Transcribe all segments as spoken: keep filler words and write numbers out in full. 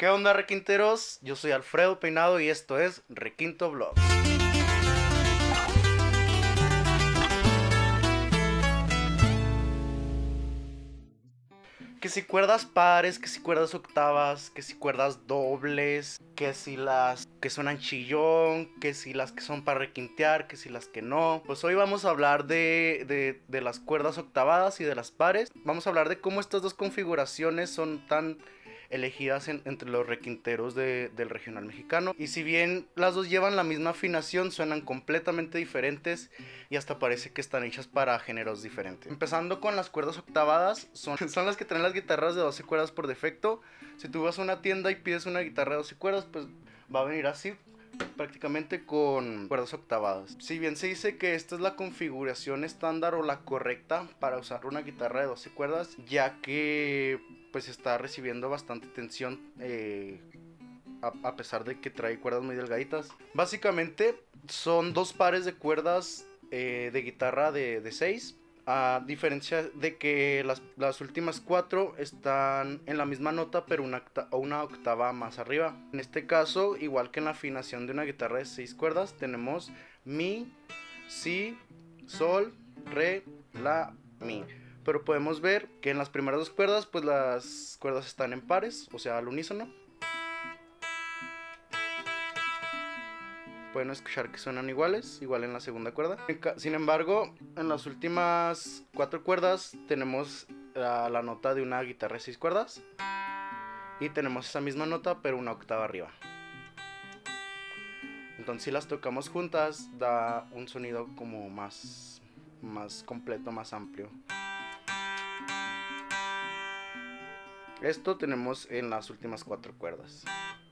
¿Qué onda, requinteros? Yo soy Alfredo Peinado y esto es Requinto Vlogs. Que si cuerdas pares, que si cuerdas octavas, que si cuerdas dobles, que si las que suenan chillón, que si las que son para requintear, que si las que no. Pues hoy vamos a hablar de, de, de las cuerdas octavadas y de las pares. Vamos a hablar de cómo estas dos configuraciones son tan elegidas en, entre los requinteros de, del regional mexicano. Y si bien las dos llevan la misma afinación, suenan completamente diferentes y hasta parece que están hechas para géneros diferentes. Empezando con las cuerdas octavadas, son, son las que traen las guitarras de doce cuerdas por defecto. Si tú vas a una tienda y pides una guitarra de doce cuerdas, pues va a venir así, prácticamente con cuerdas octavadas. Si bien se dice que esta es la configuración estándar o la correcta para usar una guitarra de doce cuerdas, ya que pues está recibiendo bastante tensión eh, a, a pesar de que trae cuerdas muy delgaditas. Básicamente son dos pares de cuerdas eh, de guitarra de, de seis, a diferencia de que las, las últimas cuatro están en la misma nota pero una, una octava más arriba. En este caso, igual que en la afinación de una guitarra de seis cuerdas, tenemos mi, si, sol, re, la, mi. Pero podemos ver que en las primeras dos cuerdas pues las cuerdas están en pares, o sea al unísono. Pueden escuchar que suenan iguales, igual en la segunda cuerda. Sin embargo, en las últimas cuatro cuerdas tenemos la, la nota de una guitarra de seis cuerdas. Y tenemos esa misma nota pero una octava arriba. Entonces si las tocamos juntas da un sonido como más, más completo, más amplio. Esto tenemos en las últimas cuatro cuerdas.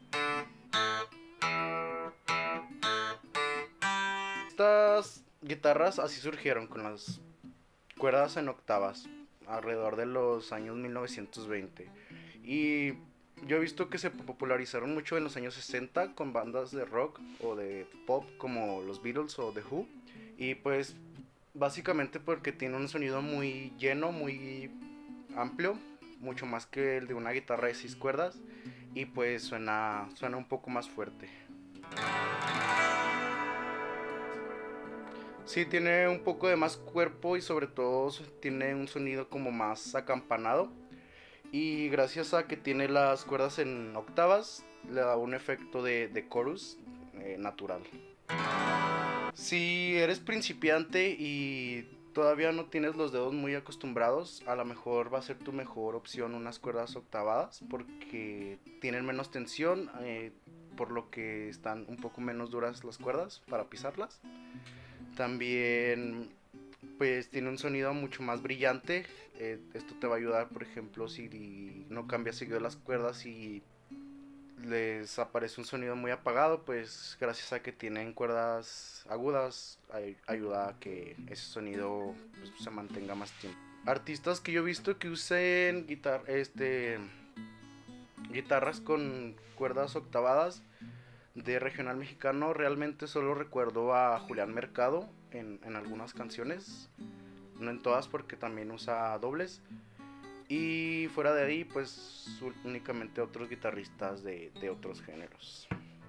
Estas guitarras así surgieron, con las cuerdas en octavas, alrededor de los años mil novecientos veinte. Y yo he visto que se popularizaron mucho en los años sesenta con bandas de rock o de pop como los Beatles o The Who. Y pues básicamente porque tiene un sonido muy lleno, muy amplio, mucho más que el de una guitarra de seis cuerdas, y pues suena, suena un poco más fuerte. Sí, tiene un poco de más cuerpo y sobre todo tiene un sonido como más acampanado, y gracias a que tiene las cuerdas en octavas le da un efecto de, de chorus eh, natural. Si eres principiante y todavía no tienes los dedos muy acostumbrados, a lo mejor va a ser tu mejor opción unas cuerdas octavadas porque tienen menos tensión, eh, por lo que están un poco menos duras las cuerdas para pisarlas. También pues tiene un sonido mucho más brillante. Eh, esto te va a ayudar, por ejemplo, si no cambias seguido las cuerdas y les aparece un sonido muy apagado, pues gracias a que tienen cuerdas agudas ay, ayuda a que ese sonido pues, se mantenga más tiempo. Artistas que yo he visto que usen guitar este, guitarras con cuerdas octavadas de regional mexicano, realmente solo recuerdo a Julián Mercado en, en algunas canciones, no en todas porque también usa dobles. Y fuera de ahí, pues únicamente otros guitarristas de, de otros géneros.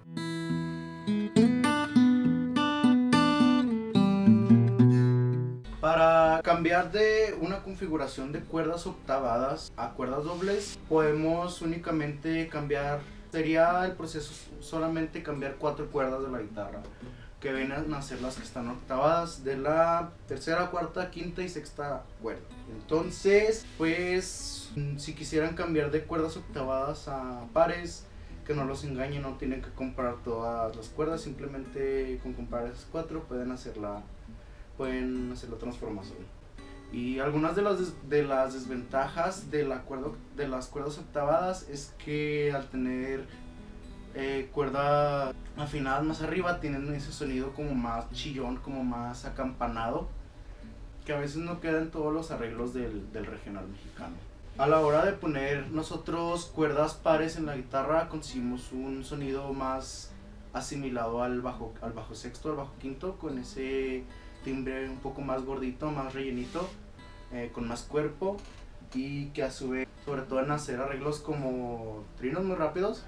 Para cambiar de una configuración de cuerdas octavadas a cuerdas dobles, podemos únicamente cambiar, sería el proceso solamente cambiar cuatro cuerdas de la guitarra, que vienen a ser las que están octavadas de la tercera, cuarta, quinta y sexta cuerda. Entonces, pues, si quisieran cambiar de cuerdas octavadas a pares, que no los engañen, no tienen que comprar todas las cuerdas, simplemente con comprar esas cuatro pueden hacer la, pueden hacer la transformación. Y algunas de las, des, de las desventajas de, la cuerda, de las cuerdas octavadas es que al tener Eh, cuerda afinadas más arriba tienen ese sonido como más chillón, como más acampanado, que a veces no queda en todos los arreglos del, del regional mexicano. A la hora de poner nosotros cuerdas pares en la guitarra conseguimos un sonido más asimilado al bajo, al bajo sexto, al bajo quinto, con ese timbre un poco más gordito, más rellenito, eh, con más cuerpo, y que a su vez sobre todo en hacer arreglos como trinos muy rápidos.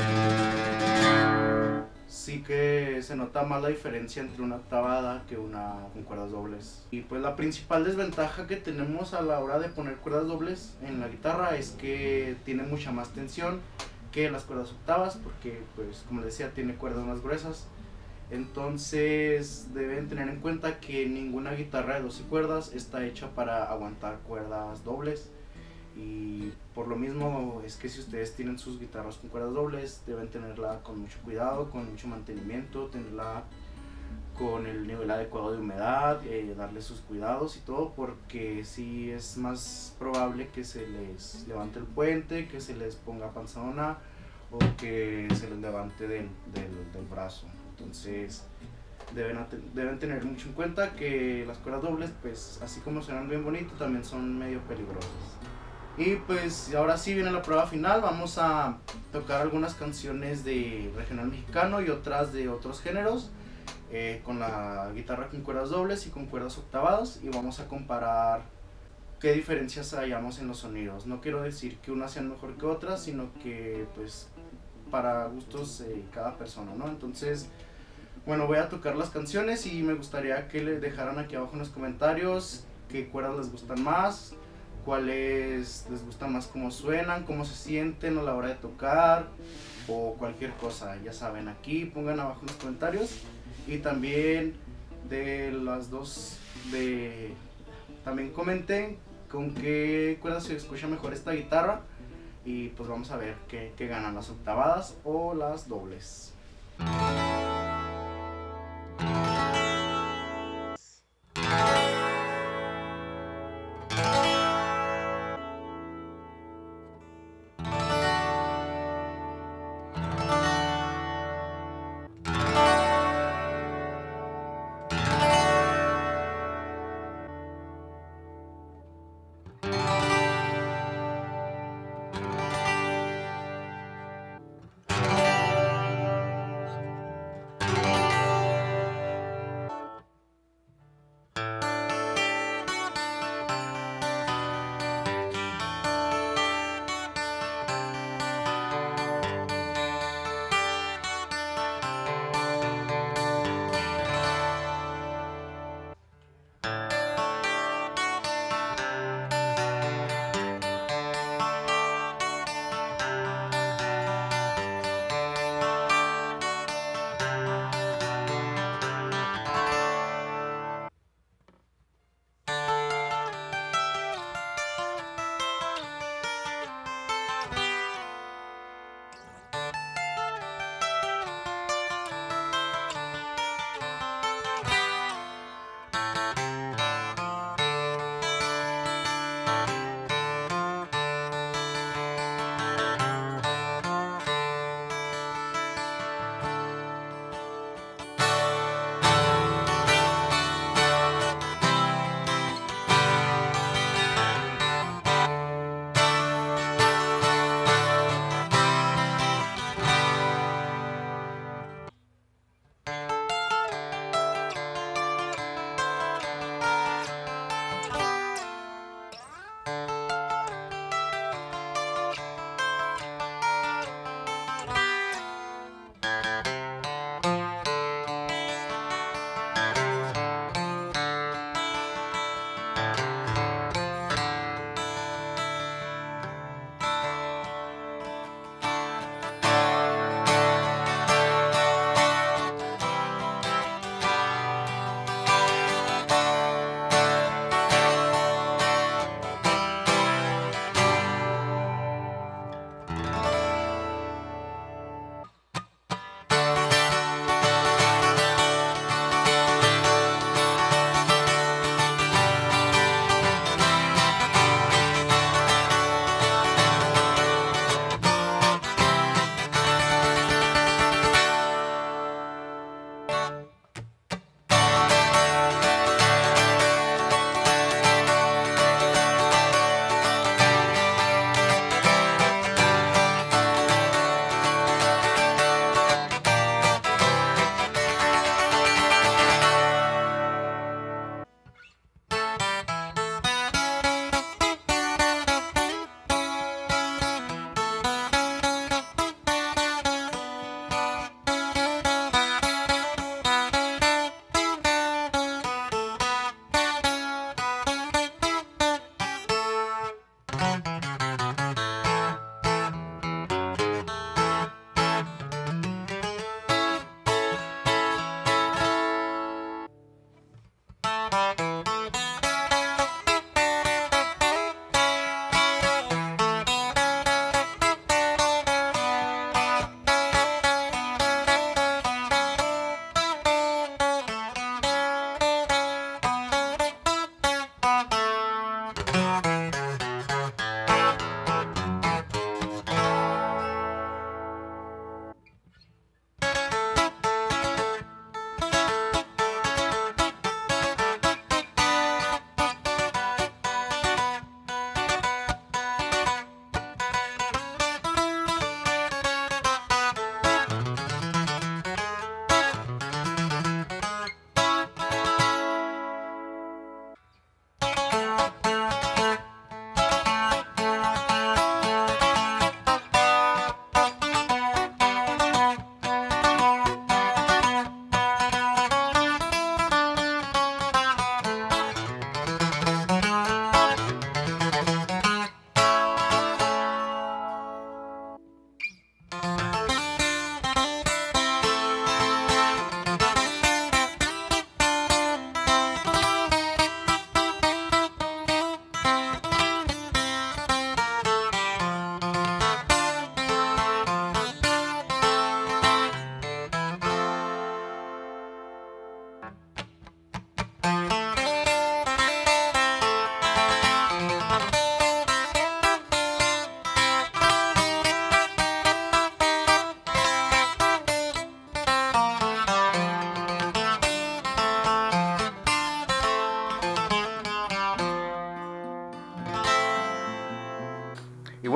Sí que se nota más la diferencia entre una octavada que una con cuerdas dobles. Y pues la principal desventaja que tenemos a la hora de poner cuerdas dobles en la guitarra es que tiene mucha más tensión que las cuerdas octavas, porque pues como les decía tiene cuerdas más gruesas. Entonces deben tener en cuenta que ninguna guitarra de doce cuerdas está hecha para aguantar cuerdas dobles. Y por lo mismo es que si ustedes tienen sus guitarras con cuerdas dobles, deben tenerla con mucho cuidado, con mucho mantenimiento, tenerla con el nivel adecuado de humedad, eh, darle sus cuidados y todo, porque si es más probable que se les levante el puente, que se les ponga panzona o que se les levante del, del, del brazo. Entonces deben, deben tener mucho en cuenta que las cuerdas dobles, pues así como suenan bien bonito, también son medio peligrosas. Y pues ahora sí viene la prueba final. Vamos a tocar algunas canciones de regional mexicano y otras de otros géneros, eh, con la guitarra con cuerdas dobles y con cuerdas octavadas, y vamos a comparar qué diferencias hayamos en los sonidos. No quiero decir que unas sean mejor que otras, sino que pues para gustos de eh, cada persona, ¿no? Entonces, bueno, voy a tocar las canciones y me gustaría que le dejaran aquí abajo en los comentarios qué cuerdas les gustan más, cuáles les gustan más, cómo suenan, cómo se sienten a la hora de tocar o cualquier cosa. Ya saben, aquí pongan abajo en los comentarios. Y también de las dos, de también comenten con qué cuerdas se escucha mejor esta guitarra, y pues vamos a ver qué, qué ganan, las octavadas o las dobles.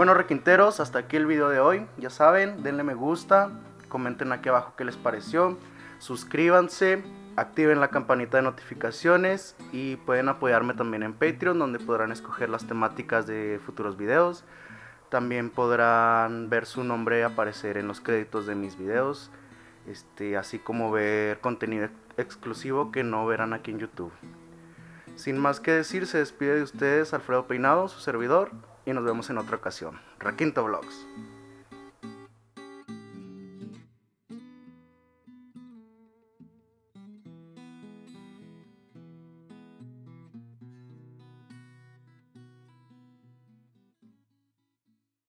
bueno, requinteros, hasta aquí el video de hoy. Ya saben, denle me gusta, comenten aquí abajo qué les pareció, suscríbanse, activen la campanita de notificaciones y pueden apoyarme también en Patreon, donde podrán escoger las temáticas de futuros videos. También podrán ver su nombre aparecer en los créditos de mis videos, este, así como ver contenido exclusivo que no verán aquí en YouTube. Sin más que decir, se despide de ustedes Alfredo Peinado, su servidor, y nos vemos en otra ocasión. Requinto Vlogs.